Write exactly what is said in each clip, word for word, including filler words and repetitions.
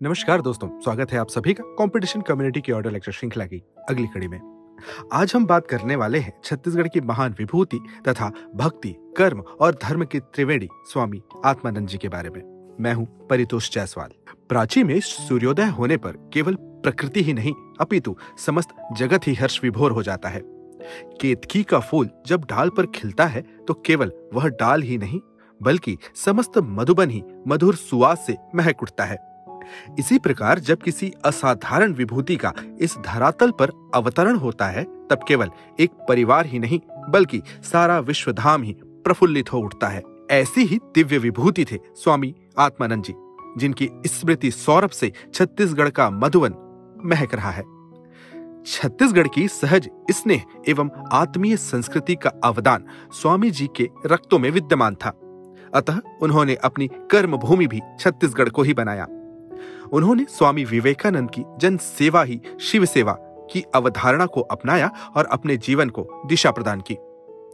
नमस्कार दोस्तों, स्वागत है आप सभी का कंपटीशन कम्युनिटी की ऑडियो लेक्चर श्रृंखला की अगली कड़ी में। आज हम बात करने वाले हैं छत्तीसगढ़ की महान विभूति तथा भक्ति, कर्म और धर्म के त्रिवेणी स्वामी आत्मानंद जी के बारे में। मैं हूं परितोष जायसवाल। प्राची में सूर्योदय होने पर केवल प्रकृति ही नहीं अपितु समस्त जगत ही हर्ष विभोर हो जाता है। केतकी का फूल जब डाल पर खिलता है तो केवल वह डाल ही नहीं बल्कि समस्त मधुबन ही मधुर सुवास से महक उठता है। इसी प्रकार जब किसी असाधारण विभूति का इस धरातल पर अवतरण होता है तब केवल एक परिवार ही नहीं बल्कि सारा विश्वधाम ही प्रफुल्लित हो उठता है। ऐसी ही दिव्य विभूति थे स्वामी आत्मानंद जी, जिनकी स्मृति सौरभ से छत्तीसगढ़ का मधुवन महक रहा है। छत्तीसगढ़ की सहज स्नेह एवं आत्मीय संस्कृति का अवदान स्वामी जी के रक्तों में विद्यमान था। अतः उन्होंने अपनी कर्म भूमि भी छत्तीसगढ़ को ही बनाया। उन्होंने स्वामी विवेकानंद की जन सेवा ही शिव सेवा की अवधारणा को अपनाया और अपने जीवन को दिशा प्रदान की।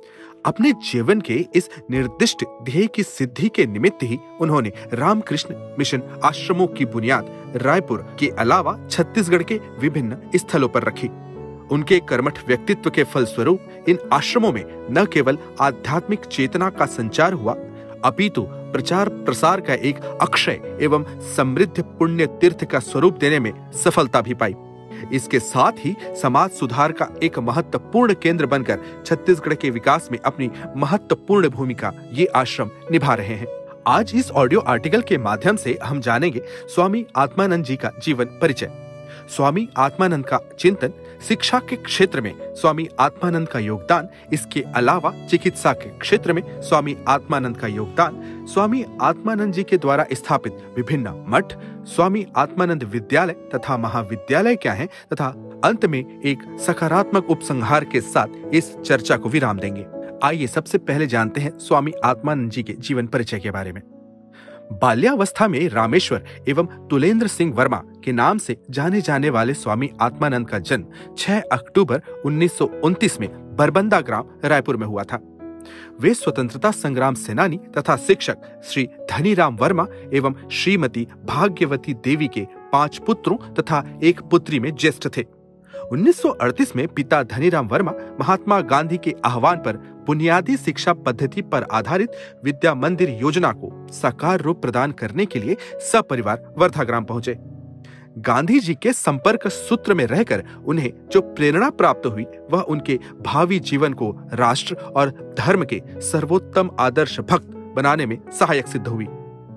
अपने जीवन के इस निर्दिष्ट ध्येय की सिद्धि के निमित्त ही उन्होंने रामकृष्ण मिशन आश्रमों की बुनियाद रायपुर के अलावा छत्तीसगढ़ के विभिन्न स्थलों पर रखी। उनके कर्मठ व्यक्तित्व के फलस्वरूप इन आश्रमों में न केवल आध्यात्मिक चेतना का संचार हुआ अपितु प्रचार प्रसार का एक अक्षय एवं समृद्ध पुण्य तीर्थ का स्वरूप देने में सफलता भी पाई। इसके साथ ही समाज सुधार का एक महत्वपूर्ण केंद्र बनकर छत्तीसगढ़ के विकास में अपनी महत्वपूर्ण भूमिका ये आश्रम निभा रहे हैं। आज इस ऑडियो आर्टिकल के माध्यम से हम जानेंगे स्वामी आत्मानंद जी का जीवन परिचय, स्वामी आत्मानंद का चिंतन, शिक्षा के क्षेत्र में स्वामी आत्मानंद का योगदान, इसके अलावा चिकित्सा के क्षेत्र में स्वामी आत्मानंद का योगदान, स्वामी आत्मानंद जी के द्वारा स्थापित विभिन्न मठ, स्वामी आत्मानंद विद्यालय तथा महाविद्यालय क्या हैं, तथा अंत में एक सकारात्मक उपसंहार के साथ इस चर्चा को विराम देंगे। आइए सबसे पहले जानते हैं स्वामी आत्मानंद जी के जीवन परिचय के बारे में। बाल्यावस्था में रामेश्वर एवं तुलेंद्र सिंह वर्मा के नाम से जाने जाने वाले स्वामी आत्मानंद का जन्म छह अक्टूबर उन्नीस सौ उनतीस में बरबंदा ग्राम रायपुर में हुआ था। वे स्वतंत्रता संग्राम सेनानी तथा शिक्षक श्री धनीराम वर्मा एवं श्रीमती भाग्यवती देवी के पांच पुत्रों तथा एक पुत्री में ज्येष्ठ थे। उन्नीस सौ अड़तीस में पिता धनीराम वर्मा महात्मा गांधी के आह्वान पर बुनियादी शिक्षा पद्धति पर आधारित विद्या मंदिर योजना को साकार रूप प्रदान करने के लिए सपरिवार वर्धा ग्राम पहुंचे। गांधी जी के संपर्क सूत्र में रहकर उन्हें जो प्रेरणा प्राप्त हुई वह उनके भावी जीवन को राष्ट्र और धर्म के सर्वोत्तम आदर्श भक्त बनाने में सहायक सिद्ध हुई।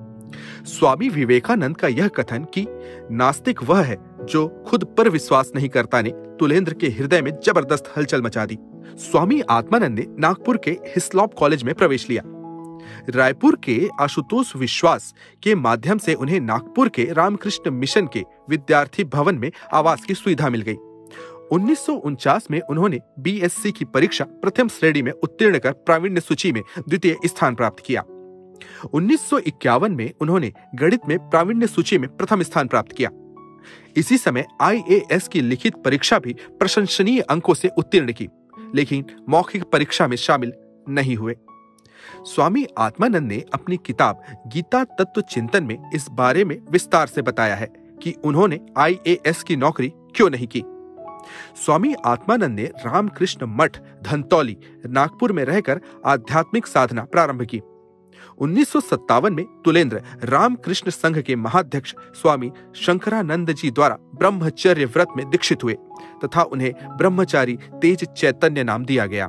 स्वामी विवेकानंद का यह कथन कि नास्तिक वह है जो खुद पर विश्वास नहीं करता ने तुलेंद्र के हृदय में जबरदस्त हलचल मचा दी। स्वामी आत्मानंद ने नागपुर के हिस्लॉप कॉलेज में प्रवेश लिया। रायपुर के आशुतोष विश्वास के माध्यम से उन्हें नागपुर के रामकृष्ण मिशन के विद्यार्थी भवन में आवास की सुविधा मिल गई। उन्नीस सौ उनचास में उन्होंने बी एस सी की परीक्षा प्रथम श्रेणी में उत्तीर्ण कर प्रावीण्य सूची में द्वितीय स्थान प्राप्त किया। उन्नीस सौ इक्यावन में उन्होंने गणित में प्रावीण्य सूची में प्रथम स्थान प्राप्त किया। इसी समय आई ए एस की लिखित परीक्षा भी प्रशंसनीय अंकों से उत्तीर्ण की, लेकिन मौखिक परीक्षा में शामिल नहीं हुए। स्वामी आत्मानंद ने अपनी किताब गीता तत्व चिंतन में इस बारे में विस्तार से बताया है कि उन्होंने आई ए एस की नौकरी क्यों नहीं की। स्वामी आत्मानंद ने रामकृष्ण मठ धनतौली नागपुर में रहकर आध्यात्मिक साधना प्रारंभ की। उन्नीस सौ सत्तावन में तुलेंद्र रामकृष्ण संघ के महाध्यक्ष स्वामी शंकरानंद जी द्वारा ब्रह्मचर्य व्रत में दीक्षित हुए तथा उन्हें ब्रह्मचारी तेज चैतन्य नाम दिया गया।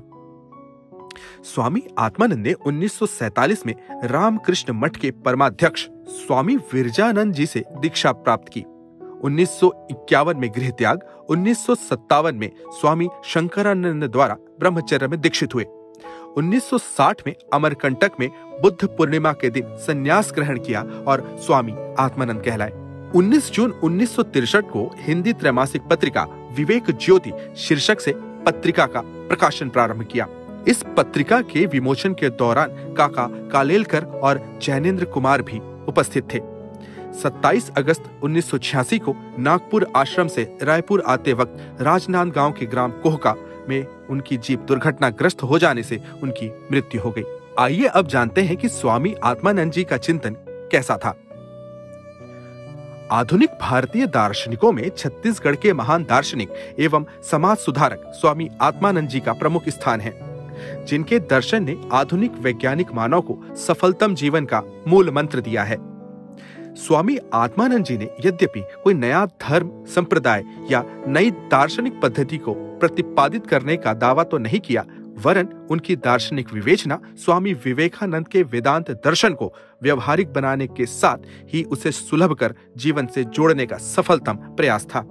स्वामी आत्मानंद ने उन्नीस सौ सैतालीस में रामकृष्ण मठ के परमाध्यक्ष स्वामी विरजानंद जी से दीक्षा प्राप्त की। उन्नीस सौ इक्यावन में गृह त्याग, उन्नीस सौ सत्तावन में स्वामी शंकरानंद द्वारा ब्रह्मचर्य में दीक्षित हुए। उन्नीस सौ साठ में अमरकंटक में बुद्ध पूर्णिमा के दिन संन्यास ग्रहण किया और स्वामी आत्मानंद कहलाए। उन्नीस जून उन्नीस सौ तिरसठ को हिंदी त्रैमासिक पत्रिका विवेक ज्योति शीर्षक से पत्रिका का प्रकाशन प्रारंभ किया। इस पत्रिका के विमोचन के दौरान काका कालेलकर और जैनेन्द्र कुमार भी उपस्थित थे। सत्ताईस अगस्त उन्नीस सौ छियासी को नागपुर आश्रम से रायपुर आते वक्त राजनांदगांव के ग्राम कोहका में उनकी जीप दुर्घटनाग्रस्त हो जाने से उनकी मृत्यु हो गई। आइए अब जानते हैं कि स्वामी आत्मानंद जी का चिंतन कैसा था। आधुनिक भारतीय दार्शनिकों में छत्तीसगढ़ के महान दार्शनिक एवं समाज सुधारक स्वामी आत्मानंद जी का प्रमुख स्थान है, जिनके दर्शन ने आधुनिक वैज्ञानिक मानव को सफलतम जीवन का मूल मंत्र दिया है। स्वामी आत्मानंद जी ने यद्यपि कोई नया धर्म संप्रदाय या नई दार्शनिक पद्धति को प्रतिपादित करने का दावा तो नहीं किया, वरन उनकी दार्शनिक विवेचना स्वामी विवेकानंद के वेदांत दर्शन को व्यवहारिक बनाने के साथ ही उसे सुलभ कर जीवन से जोड़ने का सफलतम प्रयास था।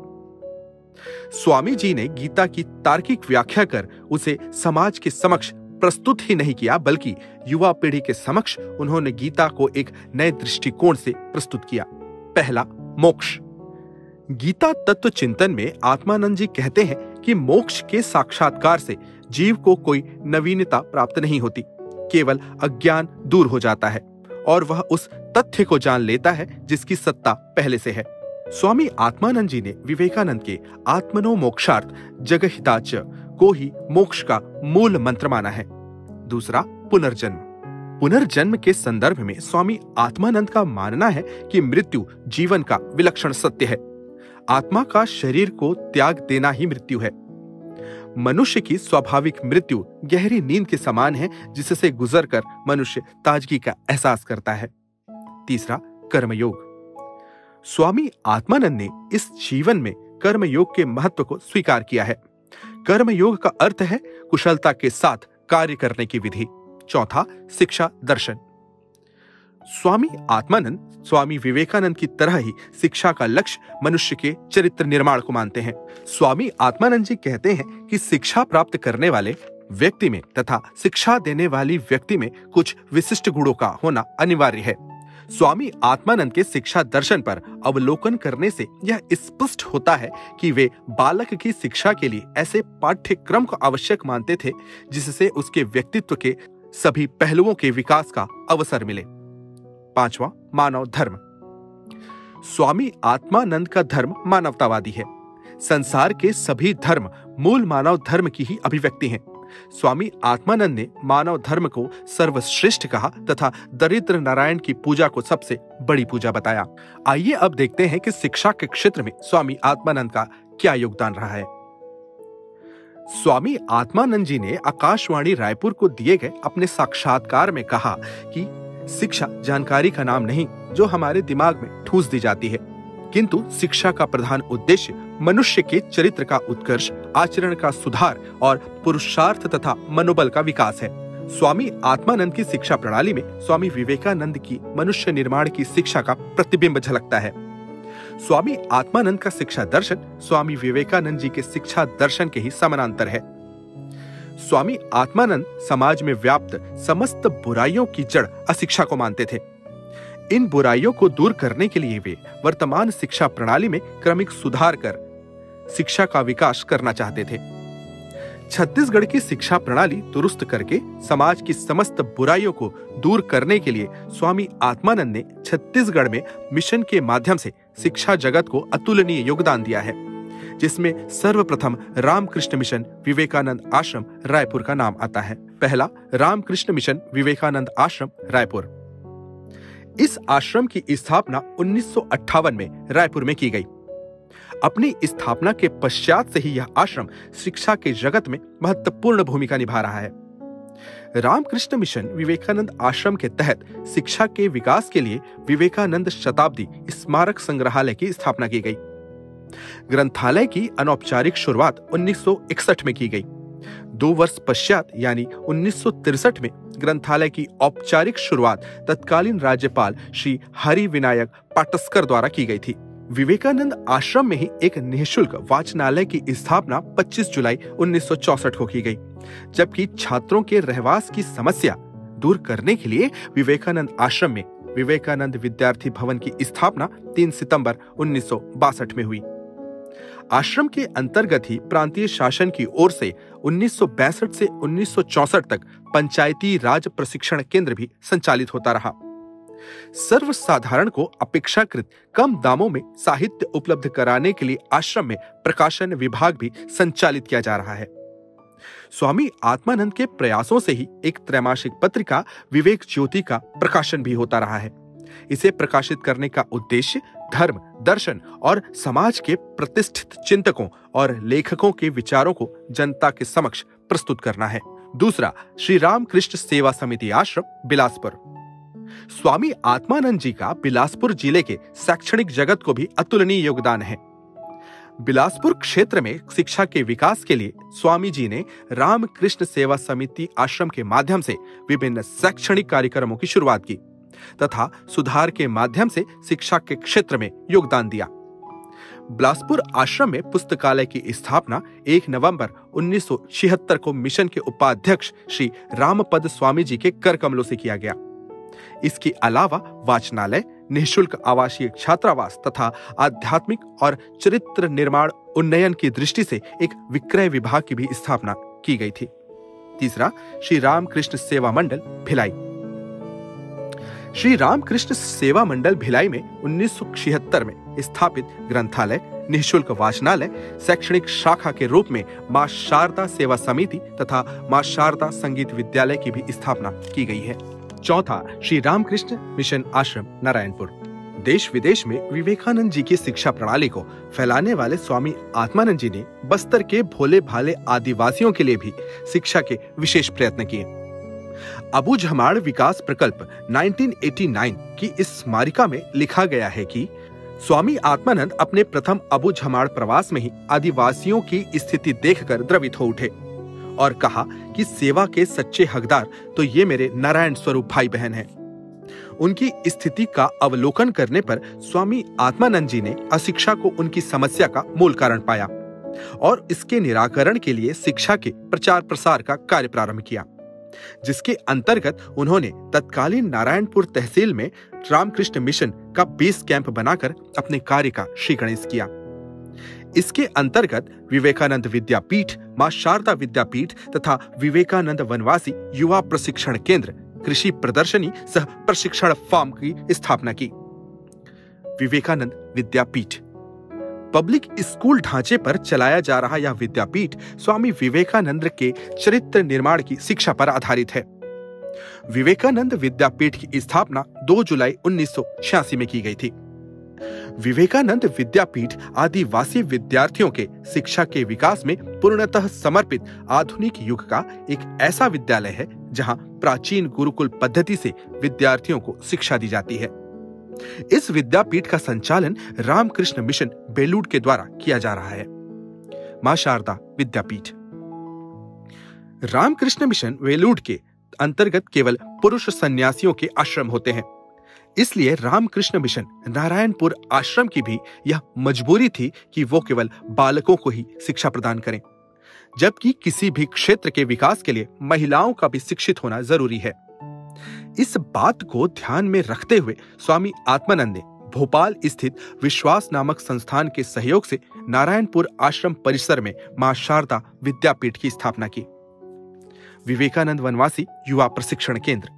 स्वामी जी ने गीता की तार्किक व्याख्या कर उसे समाज के समक्ष प्रस्तुत ही नहीं किया, बल्कि युवा पीढ़ी के समक्ष उन्होंने गीता को एक नए दृष्टिकोण से प्रस्तुत किया। पहला, मोक्ष। गीता तत्व चिंतन में आत्मानंद जी कहते हैं कि मोक्ष के साक्षात्कार से जीव को कोई नवीनता प्राप्त नहीं होती, केवल अज्ञान दूर हो जाता है और वह उस तथ्य को जान लेता है जिसकी सत्ता पहले से है। स्वामी आत्मानंद जी ने विवेकानंद के आत्मनो मोक्षार्थ जगहिताच को ही मोक्ष का मूल मंत्र माना है। दूसरा, पुनर्जन्म। पुनर्जन्म के संदर्भ में स्वामी आत्मानंद का मानना है कि मृत्यु जीवन का विलक्षण सत्य है। आत्मा का शरीर को त्याग देना ही मृत्यु है। मनुष्य की स्वाभाविक मृत्यु गहरी नींद के समान है, जिससे गुजरकर मनुष्य ताजगी का एहसास करता है। तीसरा, कर्मयोग। स्वामी आत्मानंद ने इस जीवन में कर्मयोग के महत्व को स्वीकार किया है। कर्मयोग का अर्थ है कुशलता के साथ कार्य करने की विधि। चौथा, शिक्षा दर्शन। स्वामी आत्मानंद स्वामी विवेकानंद की तरह ही शिक्षा का लक्ष्य मनुष्य के चरित्र निर्माण को मानते हैं। स्वामी आत्मानंद जी कहते हैं कि शिक्षा प्राप्त करने वाले व्यक्ति में तथा शिक्षा देने वाली व्यक्ति में कुछ विशिष्ट गुणों का होना अनिवार्य है। स्वामी आत्मानंद के शिक्षा दर्शन पर अवलोकन करने से यह स्पष्ट होता है कि वे बालक की शिक्षा के लिए ऐसे पाठ्यक्रम को आवश्यक मानते थे जिससे उसके व्यक्तित्व के सभी पहलुओं के विकास का अवसर मिले। पांचवा, मानव धर्म। स्वामी आत्मानंद का धर्म मानवतावादी है। संसार के सभी धर्म मूल मानव धर्म की ही अभिव्यक्ति हैं। स्वामी आत्मानंद ने मानव धर्म को सर्वश्रेष्ठ कहा तथा दरिद्र नारायण की पूजा को सबसे बड़ी पूजा बताया। आइए अब देखते हैं कि शिक्षा के क्षेत्र में स्वामी आत्मानंद का क्या योगदान रहा है। स्वामी आत्मानंद जी ने आकाशवाणी रायपुर को दिए गए अपने साक्षात्कार में कहा कि शिक्षा जानकारी का नाम नहीं जो हमारे दिमाग में ठूस दी जाती है, किंतु शिक्षा का प्रधान उद्देश्य मनुष्य के चरित्र का उत्कर्ष, आचरण का सुधार और पुरुषार्थ तथा मनोबल का विकास है। स्वामी आत्मानंद की शिक्षा प्रणाली में स्वामी विवेकानंद की मनुष्य निर्माण की शिक्षा का प्रतिबिंब झलकता है। स्वामी आत्मानंद का शिक्षा दर्शन स्वामी विवेकानंद जी के शिक्षा दर्शन के ही समानांतर है। स्वामी आत्मानंद समाज में व्याप्त समस्त बुराइयों की जड़ अशिक्षा को मानते थे। इन बुराइयों को दूर करने के लिए वे वर्तमान शिक्षा प्रणाली में क्रमिक सुधार कर शिक्षा का विकास करना चाहते थे। छत्तीसगढ़ की शिक्षा प्रणाली दुरुस्त करके समाज की समस्त बुराइयों को दूर करने के लिए स्वामी आत्मानंद ने छत्तीसगढ़ में मिशन के माध्यम से शिक्षा जगत को अतुलनीय योगदान दिया है, जिसमें सर्वप्रथम रामकृष्ण मिशन विवेकानंद आश्रम रायपुर का नाम आता है। पहला, रामकृष्ण मिशन विवेकानंद आश्रम रायपुर। इस आश्रम की स्थापना उन्नीस सौ अट्ठावन में रायपुर में की गई। अपनी स्थापना के पश्चात से ही यह आश्रम शिक्षा के जगत में महत्वपूर्ण भूमिका निभा रहा है। रामकृष्ण मिशन विवेकानंद आश्रम के तहत शिक्षा के विकास के लिए विवेकानंद शताब्दी स्मारक संग्रहालय की स्थापना की गई। ग्रंथालय की अनौपचारिक शुरुआत उन्नीस सौ इकसठ में की गई। दो वर्ष पश्चात यानी उन्नीस सौ तिरसठ में ग्रंथालय की औपचारिक शुरुआत तत्कालीन राज्यपाल श्री हरि विनायक पाटस्कर द्वारा की गई थी। विवेकानंद आश्रम में ही एक निःशुल्क वाचनालय की स्थापना पच्चीस जुलाई उन्नीस सौ चौसठ को की गई, जबकि छात्रों के रहवास की समस्या दूर करने के लिए विवेकानंद आश्रम में विवेकानंद विद्यार्थी भवन की स्थापना तीन सितंबर उन्नीस सौ बासठ में हुई। आश्रम के अंतर्गत ही प्रांतीय शासन की ओर से उन्नीस सौ बासठ से उन्नीस सौ चौसठ तक पंचायती राज प्रशिक्षण केंद्र भी संचालित होता रहा। सर्वसाधारण को अपेक्षाकृत कम दामों में साहित्य उपलब्ध कराने के लिए आश्रम में प्रकाशन विभाग भी संचालित किया जा रहा है। स्वामी आत्मानंद के प्रयासों से ही एक त्रैमासिक पत्रिका विवेक ज्योति का प्रकाशन भी होता रहा है। इसे प्रकाशित करने का उद्देश्य धर्म, दर्शन और समाज के प्रतिष्ठित चिंतकों और लेखकों के विचारों को जनता के समक्ष प्रस्तुत करना है। दूसरा, श्री रामकृष्ण सेवा समिति आश्रम, बिलासपुर। स्वामी आत्मानंद जी का बिलासपुर जिले के शैक्षणिक जगत को भी अतुलनीय योगदान है। बिलासपुर क्षेत्र में शिक्षा के विकास के लिए स्वामी जी ने रामकृष्ण सेवा समिति आश्रम के माध्यम से विभिन्न शैक्षणिक कार्यक्रमों की शुरुआत की तथा सुधार के माध्यम से शिक्षा के क्षेत्र में योगदान दिया। बिलासपुर आश्रम में पुस्तकालय की स्थापना एक नवंबर उन्नीस सौ छिहत्तर को मिशन के उपाध्यक्ष श्री रामपद स्वामी जी के कर कमलों से किया गया। इसके अलावा वाचनालय, निःशुल्क आवासीय छात्रावास तथा आध्यात्मिक और चरित्र निर्माण उन्नयन की दृष्टि से एक विक्रय विभाग की भी स्थापना की गई थी। तीसरा, श्री रामकृष्ण सेवा मंडल, भिलाई। श्री रामकृष्ण सेवा मंडल भिलाई में उन्नीस सौ छिहत्तर में स्थापित ग्रंथालय, निःशुल्क वाचनालय, शैक्षणिक शाखा के रूप में मां शारदा सेवा समिति तथा मां शारदा संगीत विद्यालय की भी स्थापना की गई है। चौथा, श्री रामकृष्ण मिशन आश्रम, नारायणपुर। देश विदेश में विवेकानंद जी की शिक्षा प्रणाली को फैलाने वाले स्वामी आत्मानंद जी ने बस्तर के भोले भाले आदिवासियों के लिए भी शिक्षा के विशेष प्रयत्न किए। अबू झमाड़ विकास प्रकल्प उन्नीस सौ नवासी की इस स्मारिका में लिखा गया है कि स्वामी आत्मानंद अपने प्रथम अबू झमाड़ प्रवास में ही आदिवासियों की स्थिति देखकर द्रवित हो उठे और कहा कि सेवा के सच्चे हकदार तो ये मेरे नारायण स्वरूप भाई बहन हैं। उनकी स्थिति का अवलोकन करने पर स्वामी आत्मानंद जी ने अशिक्षा को उनकी समस्या का मूल कारण पाया और इसके निराकरण के लिए शिक्षा के प्रचार प्रसार का कार्य प्रारंभ किया, जिसके अंतर्गत उन्होंने तत्कालीन नारायणपुर तहसील में रामकृष्ण मिशन का बेस कैंप बनाकर अपने कार्य का श्रीगणेश किया। इसके अंतर्गत विवेकानंद विद्यापीठ, मां शारदा विद्यापीठ तथा विवेकानंद वनवासी युवा प्रशिक्षण केंद्र, कृषि प्रदर्शनी सह प्रशिक्षण फार्म की स्थापना की। विवेकानंद विद्यापीठ पब्लिक स्कूल ढांचे पर चलाया जा रहा यह विद्यापीठ स्वामी विवेकानंद के चरित्र निर्माण की शिक्षा पर आधारित है। विवेकानंद विद्यापीठ की स्थापना दो जुलाई उन्नीस सौ छियासी में की गई थी। विवेकानंद विद्यापीठ आदिवासी विद्यार्थियों के शिक्षा के विकास में पूर्णतः समर्पित आधुनिक युग का एक ऐसा विद्यालय है जहां प्राचीन गुरुकुल पद्धति से विद्यार्थियों को शिक्षा दी जाती है। इस विद्यापीठ का संचालन रामकृष्ण मिशन बेलूड के द्वारा किया जा रहा है। मां शारदा विद्यापीठ रामकृष्ण मिशन बेलूड के अंतर्गत केवल पुरुष सन्यासियों के आश्रम होते हैं, इसलिए रामकृष्ण मिशन नारायणपुर आश्रम की भी यह मजबूरी थी कि वो केवल बालकों को ही शिक्षा प्रदान करें, जबकि किसी भी क्षेत्र के विकास के लिए महिलाओं का भी शिक्षित होना जरूरी है। इस बात को ध्यान में रखते हुए स्वामी आत्मानंद ने भोपाल स्थित विश्वास नामक संस्थान के सहयोग से नारायणपुर आश्रम परिसर में मां शारदा विद्यापीठ की स्थापना की। विवेकानंद वनवासी युवा प्रशिक्षण केंद्र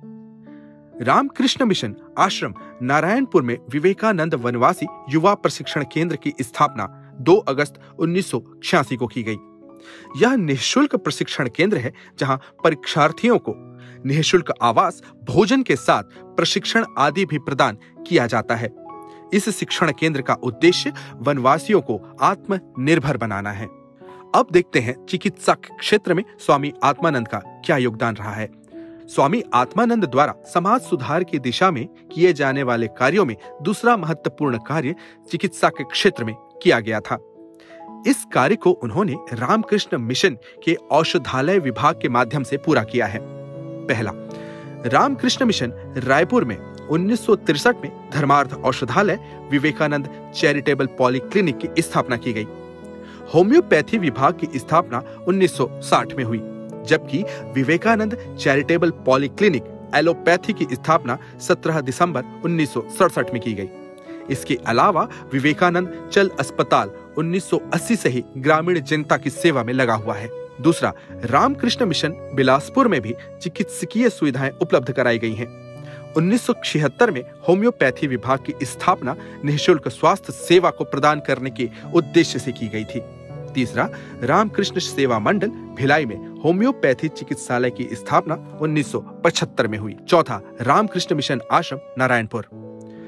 रामकृष्ण मिशन आश्रम नारायणपुर में विवेकानंद वनवासी युवा प्रशिक्षण केंद्र की स्थापना दो अगस्त उन्नीस सौ छियासी को की गई। यह निःशुल्क प्रशिक्षण केंद्र है जहां परीक्षार्थियों को निःशुल्क आवास, भोजन के साथ प्रशिक्षण आदि भी प्रदान किया जाता है। इस शिक्षण केंद्र का उद्देश्य वनवासियों को आत्मनिर्भर बनाना है। अब देखते हैं चिकित्सा क्षेत्र में स्वामी आत्मानंद का क्या योगदान रहा है। स्वामी आत्मानंद द्वारा समाज सुधार की दिशा में किए जाने वाले कार्यों में दूसरा महत्वपूर्ण कार्य चिकित्सा के क्षेत्र में किया गया था। इस कार्य को उन्होंने रामकृष्ण मिशन के औषधालय विभाग के माध्यम से पूरा किया है। पहला, रामकृष्ण मिशन रायपुर में उन्नीस सौ तिरसठ में धर्मार्थ औषधालय विवेकानंद चैरिटेबल पॉलीक्लिनिक की स्थापना की गई। होम्योपैथी विभाग की स्थापना उन्नीस सौ साठ में हुई, जबकि विवेकानंद चैरिटेबल पॉलीक्लिनिक एलोपैथी की स्थापना सत्रह दिसंबर उन्नीस सौ सड़सठ में की गई। इसके अलावा विवेकानंद चल अस्पताल उन्नीस सौ अस्सी से ही ग्रामीण जनता की सेवा में लगा हुआ है। दूसरा, रामकृष्ण मिशन बिलासपुर में भी चिकित्सकीय सुविधाएं उपलब्ध कराई गई हैं। उन्नीस सौ छिहत्तर में होम्योपैथी विभाग की स्थापना निःशुल्क स्वास्थ्य सेवा को प्रदान करने के उद्देश्य से की गई थी। तीसरा, रामकृष्ण सेवा मंडल भिलाई में होम्योपैथी चिकित्सालय की स्थापना उन्नीस सौ पचहत्तर में हुई। चौथा, रामकृष्ण मिशन आश्रम नारायणपुर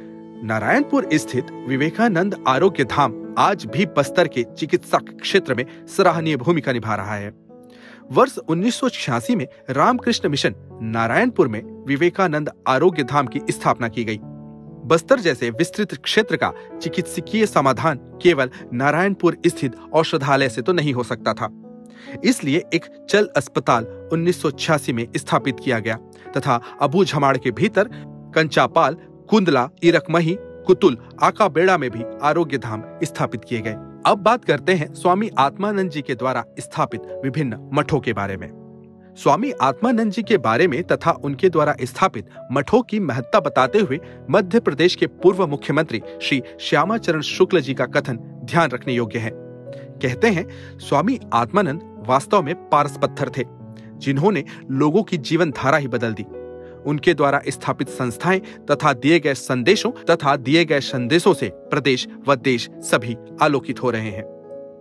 नारायणपुर स्थित विवेकानंद आरोग्य धाम आज भी बस्तर के चिकित्सा क्षेत्र में सराहनीय भूमिका निभा रहा है। वर्ष उन्नीस सौ छियासी में रामकृष्ण मिशन नारायणपुर में विवेकानंद आरोग्य धाम की स्थापना की गई। बस्तर जैसे विस्तृत क्षेत्र का चिकित्सकीय समाधान केवल नारायणपुर स्थित औषधालय से तो नहीं हो सकता था, इसलिए एक चल अस्पताल उन्नीस सौ छियासी में स्थापित किया गया तथा अबू झमाड़ के भीतर कंचापाल, कुंदला, इरकमही, कुतुल, आकाबेड़ा में भी आरोग्य धाम स्थापित किए गए। अब बात करते हैं स्वामी आत्मानंद जी के द्वारा स्थापित विभिन्न मठों के बारे में। स्वामी आत्मानंद जी के बारे में तथा उनके द्वारा स्थापित मठों की महत्ता बताते हुए मध्य प्रदेश के पूर्व मुख्यमंत्री श्री श्यामाचरण शुक्ल जी का कथन ध्यान रखने योग्य है। कहते हैं, स्वामी आत्मानंद वास्तव में पारस पत्थर थे, जिन्होंने लोगों की जीवन धारा ही बदल दी। उनके द्वारा स्थापित संस्थाएं तथा दिए गए संदेशों तथा दिए गए संदेशों से प्रदेश व देश सभी आलोकित हो रहे हैं।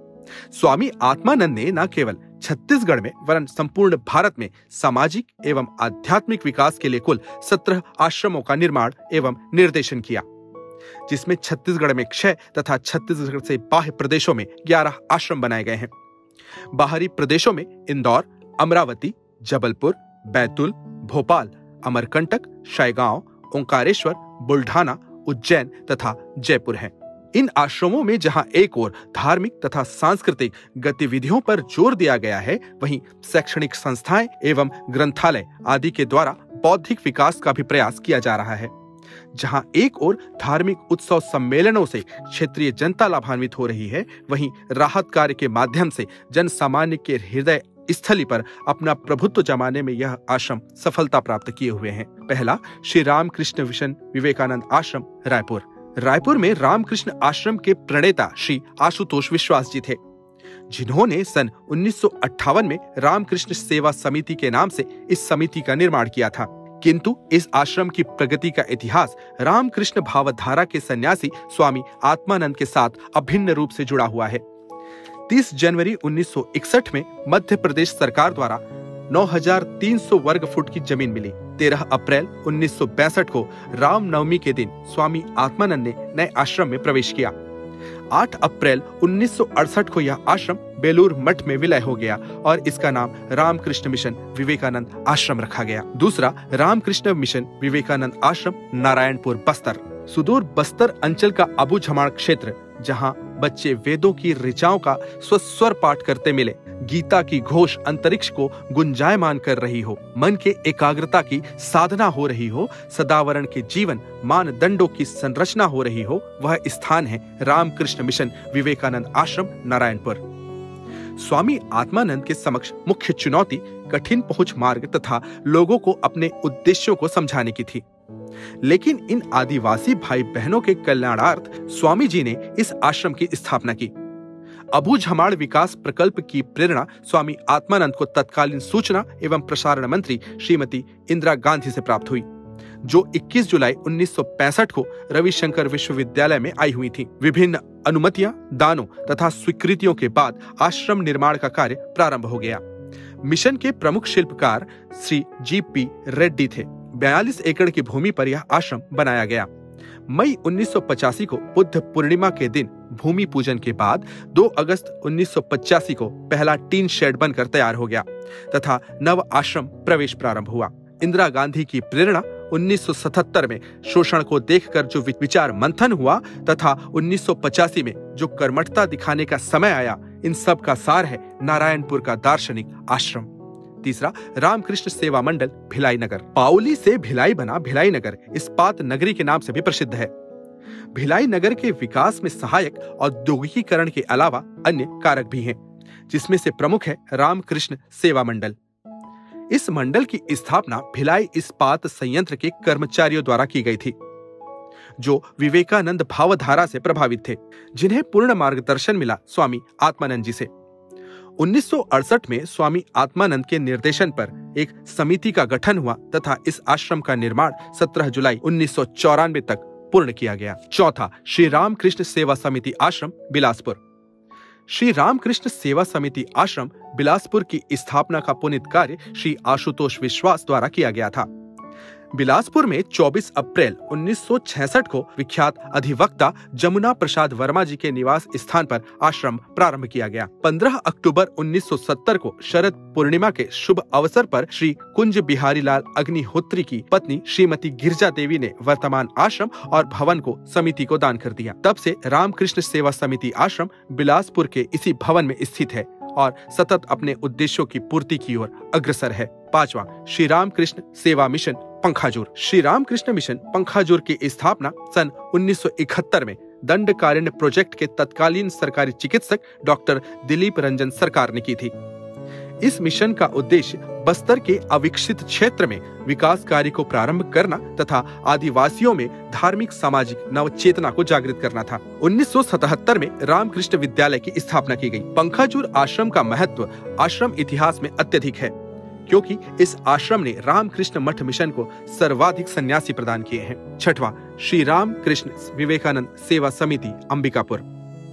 स्वामी आत्मानंद ने न केवल छत्तीसगढ़ में वरन संपूर्ण भारत में सामाजिक एवं आध्यात्मिक विकास के लिए कुल सत्रह आश्रमों का निर्माण एवं निर्देशन किया, जिसमें छत्तीसगढ़ में छह तथा छत्तीसगढ़ से बाह्य प्रदेशों में ग्यारह आश्रम बनाए गए हैं। बाहरी प्रदेशों में इंदौर, अमरावती, जबलपुर, बैतूल, भोपाल, अमरकंटक, शायगांव, ओंकारेश्वर, बुल्ढाना, उज्जैन तथा जयपुर हैं। इन आश्रमों में जहां एक ओर धार्मिक तथा सांस्कृतिक गतिविधियों पर जोर दिया गया है, वहीं शैक्षणिक संस्थाएं एवं ग्रंथालय आदि के द्वारा बौद्धिक विकास का भी प्रयास किया जा रहा है। जहां एक ओर धार्मिक उत्सव सम्मेलनों से क्षेत्रीय जनता लाभान्वित हो रही है, वहीं राहत कार्य के माध्यम से जन सामान्य के हृदय स्थली पर अपना प्रभुत्व जमाने में यह आश्रम सफलता प्राप्त किए हुए हैं। पहला, श्री रामकृष्ण मिशन विवेकानंद आश्रम, रायपुर। रायपुर में रामकृष्ण आश्रम के प्रणेता श्री आशुतोष विश्वास जी थे, जिन्होंने सन उन्नीस सौ अट्ठावन में रामकृष्ण सेवा समिति के नाम से इस समिति का निर्माण किया था। किंतु इस आश्रम की प्रगति का इतिहास रामकृष्ण भावधारा के सन्यासी स्वामी आत्मानंद के साथ अभिन्न रूप से जुड़ा हुआ है। तीस जनवरी उन्नीस सौ इकसठ में मध्य प्रदेश सरकार द्वारा नौ हज़ार तीन सौ वर्ग फुट की जमीन मिली। तेरह अप्रैल उन्नीस सौ पैंसठ को रामनवमी के दिन स्वामी आत्मानंद ने नए आश्रम में प्रवेश किया। आठ अप्रैल उन्नीस सौ अड़सठ को यह आश्रम बेलूर मठ में विलय हो गया और इसका नाम रामकृष्ण मिशन विवेकानंद आश्रम रखा गया। दूसरा, रामकृष्ण मिशन विवेकानंद आश्रम, नारायणपुर, बस्तर। सुदूर बस्तर अंचल का अबू झमाड़ क्षेत्र, जहां बच्चे वेदों की ऋचाओं का स्वस्वर पाठ करते मिले, गीता की घोष अंतरिक्ष को गुंजायमान कर रही हो, मन के एकाग्रता की साधना हो रही हो, सदावरण के जीवन मानदंडों की संरचना हो रही हो, वह स्थान है रामकृष्ण मिशन विवेकानंद आश्रम, नारायणपुर। स्वामी आत्मानंद के समक्ष मुख्य चुनौती कठिन पहुंच मार्ग तथा लोगों को अपने उद्देश्यों को समझाने की थी, लेकिन इन आदिवासी भाई बहनों के कल्याणार्थ स्वामी जी ने इस आश्रम की स्थापना की। अबू झमाड़ विकास प्रकल्प की प्रेरणा स्वामी आत्मानंद को तत्कालीन सूचना एवं प्रसारण मंत्री श्रीमती इंदिरा गांधी से प्राप्त हुई, जो इक्कीस जुलाई उन्नीस सौ पैंसठ को रविशंकर विश्वविद्यालय में आई हुई थी। विभिन्न अनुमतियां, दानों तथा स्वीकृतियों के बाद आश्रम निर्माण का कार्य प्रारंभ हो गया। मिशन के प्रमुख शिल्पकार श्री जी पी रेड्डी थे। बयालीस एकड़ की भूमि पर यह आश्रम बनाया गया। मई उन्नीस सौ पचासी को बुद्ध पूर्णिमा के दिन भूमि पूजन के बाद दो अगस्त उन्नीस सौ पचासी को पहला टीन शेड बनकर तैयार हो गया तथा नव आश्रम प्रवेश प्रारंभ हुआ। इंदिरा गांधी की प्रेरणा उन्नीस सौ सतहत्तर में शोषण को देखकर जो विचार मंथन हुआ तथा उन्नीस सौ पचासी में जो कर्मठता दिखाने का समय आया, इन सब का सार है नारायणपुर का दार्शनिक आश्रम। तीसरा, रामकृष्ण सेवा मंडल, भिलाई नगर। पाउली से भिलाई बना भिलाई नगर इस्पात नगरी के नाम से भी प्रसिद्ध है। भिलाई नगर के विकास में सहायक औद्योगिकीकरण के अलावा अन्य कारक भी हैं, जिसमें से प्रमुख है रामकृष्ण सेवा मंडल। इस मंडल की स्थापना भिलाई इस्पात संयंत्र के कर्मचारियों द्वारा की गई थी, जो विवेकानंद भावधारा से प्रभावित थे, जिन्हें पूर्ण मार्गदर्शन मिला स्वामी आत्मानंद जी से। उन्नीस सौ अड़सठ में स्वामी आत्मानंद के निर्देशन पर एक समिति का गठन हुआ तथा इस आश्रम का निर्माण सत्रह जुलाई उन्नीस सौ चौरानवे तक पूर्ण किया गया। चौथा, श्री रामकृष्ण सेवा समिति आश्रम, बिलासपुर। श्री रामकृष्ण सेवा समिति आश्रम बिलासपुर की स्थापना का पुनीत कार्य श्री आशुतोष विश्वास द्वारा किया गया था। बिलासपुर में चौबीस अप्रैल उन्नीस सौ छियासठ को विख्यात अधिवक्ता जमुना प्रसाद वर्मा जी के निवास स्थान पर आश्रम प्रारंभ किया गया। पंद्रह अक्टूबर उन्नीस सौ सत्तर को शरद पूर्णिमा के शुभ अवसर पर श्री कुंज बिहारी लाल अग्निहोत्री की पत्नी श्रीमती गिरजा देवी ने वर्तमान आश्रम और भवन को समिति को दान कर दिया। तब से रामकृष्ण सेवा समिति आश्रम बिलासपुर के इसी भवन में स्थित है और सतत अपने उद्देश्यों की पूर्ति की ओर अग्रसर है। पांचवा, श्री रामकृष्ण सेवा मिशन पंखाजूर। श्री रामकृष्ण मिशन पंखाजूर की स्थापना सन उन्नीस सौ इकहत्तर में दंडकारण्य प्रोजेक्ट के तत्कालीन सरकारी चिकित्सक डॉक्टर दिलीप रंजन सरकार ने की थी। इस मिशन का उद्देश्य बस्तर के अविकसित क्षेत्र में विकास कार्य को प्रारंभ करना तथा आदिवासियों में धार्मिक सामाजिक नवचेतना को जागृत करना था। उन्नीस सौ सतहत्तर में रामकृष्ण विद्यालय की स्थापना की गई। पंखाजूर आश्रम का महत्व आश्रम इतिहास में अत्यधिक है, क्योंकि इस आश्रम ने रामकृष्ण मठ मिशन को सर्वाधिक सन्यासी प्रदान किए हैं। छठवां, श्री रामकृष्ण विवेकानंद सेवा समिति अंबिकापुर।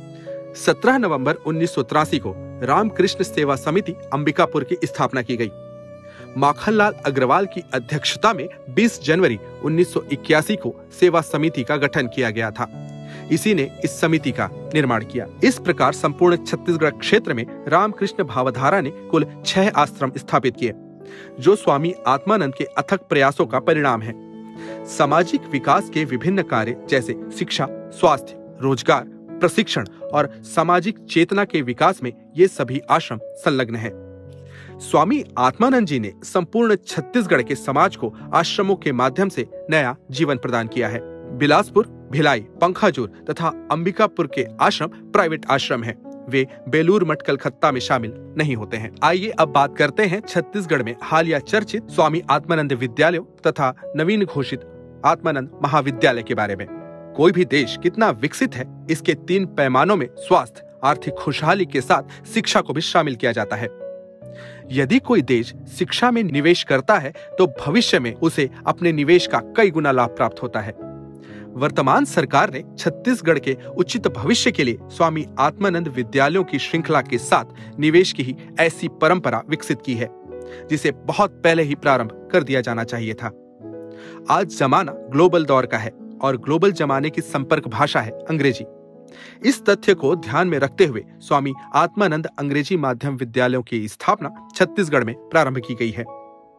सत्रह नवंबर उन्नीस सौ तिरासी को रामकृष्ण सेवा समिति अंबिकापुर की स्थापना की गई। माखनलाल अग्रवाल की अध्यक्षता में बीस जनवरी उन्नीस सौ इक्यासी को सेवा समिति का गठन किया गया था। इसी ने इस समिति का निर्माण किया। इस प्रकार संपूर्ण छत्तीसगढ़ क्षेत्र में रामकृष्ण भावधारा ने कुल छह आश्रम स्थापित किए, जो स्वामी आत्मानंद के अथक प्रयासों का परिणाम है। सामाजिक विकास के विभिन्न कार्य जैसे शिक्षा, स्वास्थ्य, रोजगार, प्रशिक्षण और सामाजिक चेतना के विकास में ये सभी आश्रम संलग्न हैं। स्वामी आत्मानंद जी ने संपूर्ण छत्तीसगढ़ के समाज को आश्रमों के माध्यम से नया जीवन प्रदान किया है। बिलासपुर, भिलाई, पंखाजूर तथा अंबिकापुर के आश्रम प्राइवेट आश्रम हैं। वे बेलूर मठ कलकत्ता में शामिल नहीं होते हैं। आइए अब बात करते हैं छत्तीसगढ़ में हालिया चर्चित स्वामी आत्मानंद विद्यालयों तथा नवीन घोषित आत्मानंद महाविद्यालय के बारे में। कोई भी देश कितना विकसित है, इसके तीन पैमानों में स्वास्थ्य, आर्थिक खुशहाली के साथ शिक्षा को भी शामिल किया जाता है। यदि कोई देश शिक्षा में निवेश करता है तो भविष्य में उसे अपने निवेश का कई गुना लाभ प्राप्त होता है। वर्तमान सरकार ने छत्तीसगढ़ के उचित भविष्य के लिए स्वामी आत्मानंद विद्यालयों की श्रृंखला के साथ निवेश की ही ऐसी परंपरा विकसित की है, जिसे बहुत पहले ही प्रारंभ कर दिया जाना चाहिए था। आज जमाना ग्लोबल दौर का है और ग्लोबल जमाने की संपर्क भाषा है अंग्रेजी। इस तथ्य को ध्यान में रखते हुए स्वामी आत्मानंद अंग्रेजी माध्यम विद्यालयों की स्थापना छत्तीसगढ़ में प्रारंभ की गई है।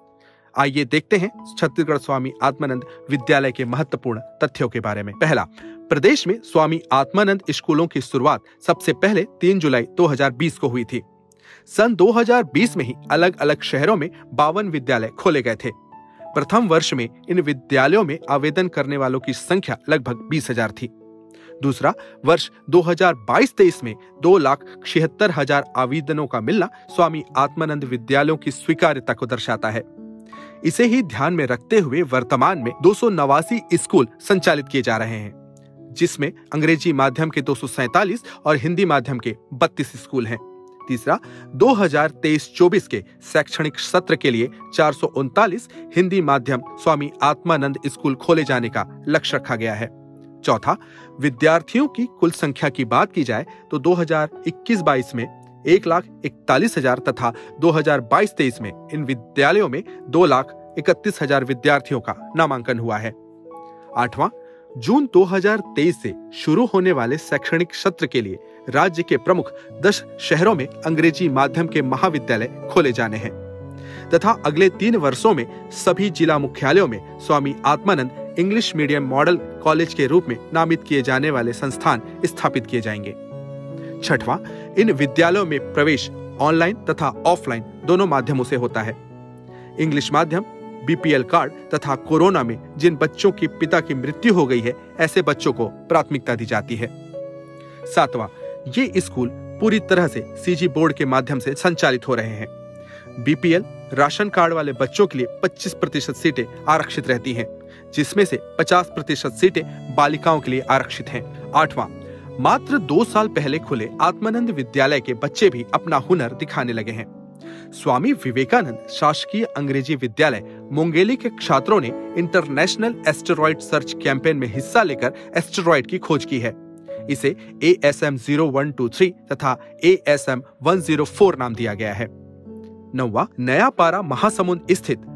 आइए देखते हैं छत्तीसगढ़ स्वामी आत्मानंद विद्यालय के महत्वपूर्ण तथ्यों के बारे में। पहला, प्रदेश में स्वामी आत्मानंद स्कूलों की शुरुआत सबसे पहले तीन जुलाई दो हज़ार बीस को हुई थी। सन दो हज़ार बीस में ही अलग अलग शहरों में बावन विद्यालय खोले गए थे। प्रथम वर्ष में इन विद्यालयों में आवेदन करने वालों की संख्या लगभग बीस हजार थी। दूसरा, वर्ष दो हज़ार बाईस तेईस में दो लाख छिहत्तर हजार आवेदनों का मिलना स्वामी आत्मानंद विद्यालयों की स्वीकार्यता को दर्शाता है। इसे ही ध्यान में रखते हुए वर्तमान में दो सौ नवासी स्कूल संचालित किए जा रहे हैं, जिसमें अंग्रेजी माध्यम के दो सौ सैंतालीस और हिंदी माध्यम के बत्तीस स्कूल हैं। तीसरा, दो हज़ार तेईस चौबीस के शैक्षणिक सत्र के लिए चार सौ उनतालीस हिंदी माध्यम स्वामी आत्मानंद स्कूल खोले जाने का लक्ष्य रखा गया है। चौथा, विद्यार्थियों की कुल संख्या की बात की जाए तो दो हज़ार इक्कीस बाईस में एक लाख इकतालीस हजार तथा दो हज़ार बाईस तेईस में इन विद्यालयों में दो लाख इकतीस हजार विद्यार्थियों का नामांकन हुआ है। आठवां, जून दो हज़ार तेईस से शुरू होने वाले शैक्षणिक सत्र के लिए राज्य के प्रमुख दस शहरों में अंग्रेजी माध्यम के महाविद्यालय खोले जाने हैं तथा अगले तीन वर्षों में सभी जिला मुख्यालयों में Swami Atmanand English medium model college के रूप में नामित किए जाने वाले संस्थान स्थापित किए जाएंगे। छठवां, इन विद्यालयों में प्रवेश ऑनलाइन तथा ऑफलाइन दोनों माध्यमों से होता है। इंग्लिश माध्यम, बीपीएल कार्ड तथा कोरोना में जिन बच्चों की पिता की मृत्यु हो गई है, ऐसे बच्चों को प्राथमिकता दी जाती है। सातवां, ये स्कूल पूरी तरह से सीजी बोर्ड के माध्यम से संचालित हो रहे हैं। बीपीएल राशन कार्ड वाले बच्चों के लिए पच्चीस प्रतिशत सीटें आरक्षित रहती हैं, जिसमें से पचास प्रतिशत सीटें बालिकाओं के लिए आरक्षित हैं। आठवां, मात्र दो साल पहले खुले आत्मानंद विद्यालय के बच्चे भी अपना हुनर दिखाने लगे हैं। स्वामी विवेकानंद शासकीय अंग्रेजी विद्यालय मुंगेली के छात्रों ने इंटरनेशनल एस्टेरॉयड सर्च कैंपेन में हिस्सा लेकर एस्टेरॉयड की खोज की है। इसे A S M zero one two three तथा A S M one zero four नाम दिया गया है। नौवां, नया पारा महासमुंद स्थित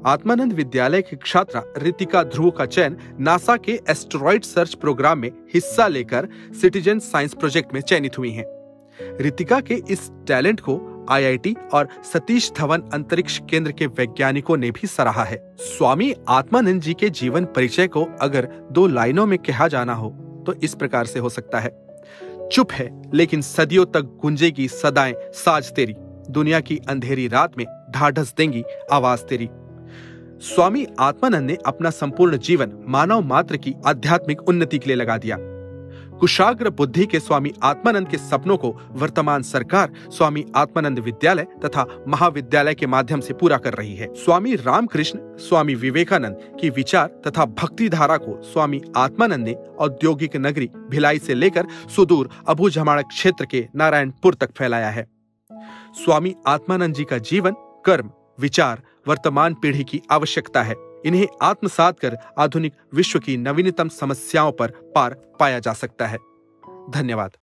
आत्मानंद विद्यालय की छात्रा रितिका ध्रुव का चयन नासा के एस्टेरॉयड सर्च प्रोग्राम में हिस्सा लेकर सिटीजन साइंस प्रोजेक्ट में चयनित हुई हैं। रितिका के इस टैलेंट को आई आई टी और सतीश धवन अंतरिक्ष केंद्र के वैज्ञानिकों ने भी सराहा है। स्वामी आत्मानंद जी के जीवन परिचय को अगर दो लाइनों में कहा जाना हो तो इस प्रकार से हो सकता है। चुप है लेकिन सदियों तक गूंजेगी सदाएं साज तेरी, दुनिया की अंधेरी रात में ढाढ़स देंगी आवाज तेरी। स्वामी आत्मानंद ने अपना संपूर्ण जीवन मानव मात्र की आध्यात्मिक उन्नति के लिए लगा दिया। कुशाग्र बुद्धि के स्वामी आत्मानंद के सपनों को वर्तमान सरकार स्वामी आत्मानंद विद्यालय तथा महाविद्यालय के माध्यम से पूरा कर रही है। स्वामी रामकृष्ण, स्वामी विवेकानंद की विचार तथा भक्ति धारा को स्वामी आत्मानंद ने औद्योगिक नगरी भिलाई से लेकर सुदूर अबूझमाड़ क्षेत्र के नारायणपुर तक फैलाया है। स्वामी आत्मानंद जी का जीवन, कर्म, विचार वर्तमान पीढ़ी की आवश्यकता है। इन्हें आत्मसात कर आधुनिक विश्व की नवीनतम समस्याओं पर पार पाया जा सकता है। धन्यवाद।